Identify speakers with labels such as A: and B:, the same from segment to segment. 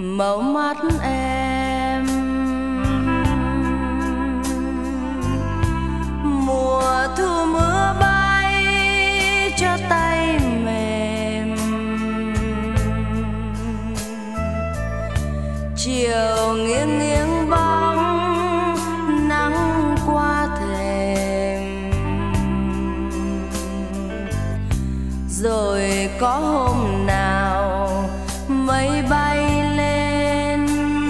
A: màu mắt em. Mùa thu mưa bay cho tay mềm, chiều nghiêng nghiêng bóng nắng qua thềm. Rồi có hôm nào mây bay lên,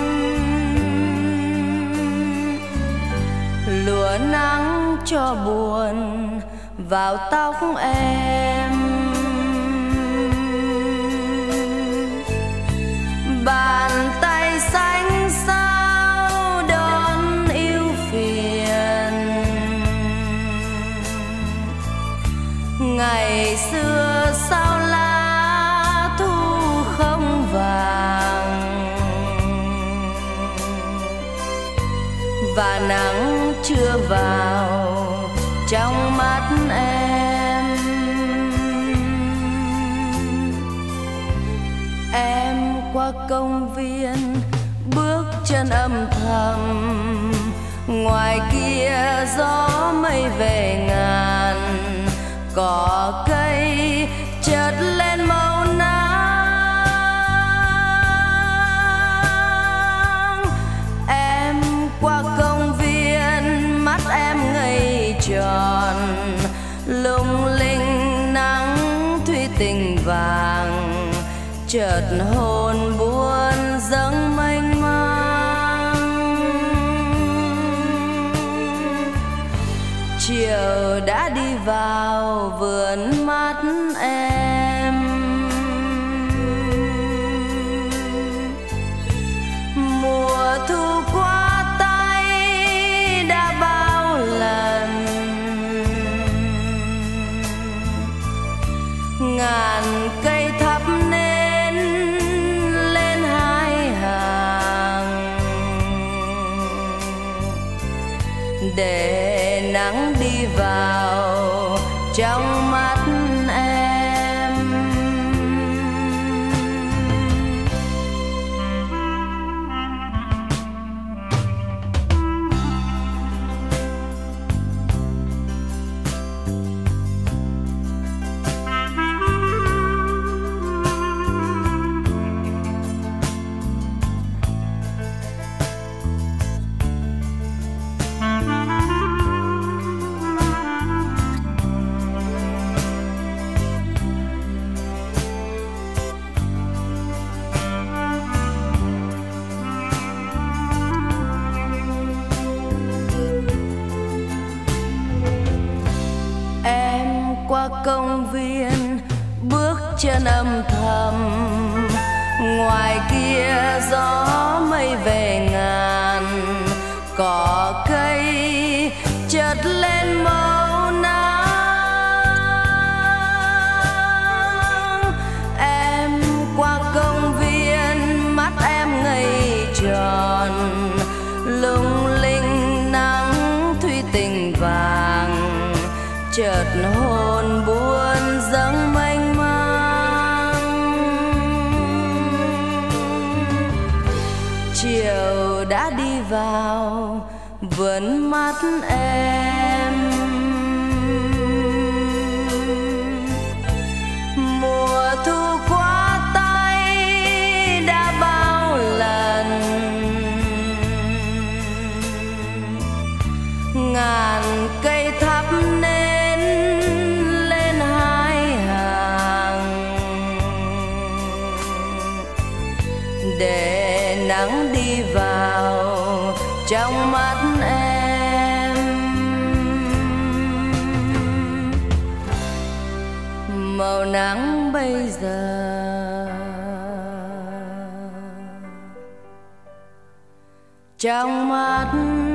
A: lùa nắng cho buồn vào tóc em. Bàn tay xanh sao đón yêu phiền. Ngày xưa sao lá thu không vàng, và nắng chưa vào trong mắt em. Em qua công viên bước chân âm thầm, ngoài kia gió mây về ngàn. Cỏ cây chợt lên màu nắng. Em qua công viên mắt em ngây tròn, lung linh nắng thủy tinh vàng. Chợt hồn buồn dâng mênh mang. Chiều đã đi vào vườn mắt em. Mùa thu qua tay đã bao lần, ngàn cây thắp nến lên hai hàng, để nắng đi vào trong mắt em. Qua công viên bước chân âm thầm, ngoài kia gió mây về ngàn. Cỏ cây chợt lên màu nắng. Em qua công viên mắt em ngây tròn, lung linh nắng thủy tinh vàng. Chợt hồn buồn dâng mênh mang. Chiều đã đi vào vườn mắt em. Mùa thu qua tay đã bao lần, ngàn cây thắp nến lên hai hàng, để nắng đi vào trong mắt em. Màu nắng bây giờ trong mắt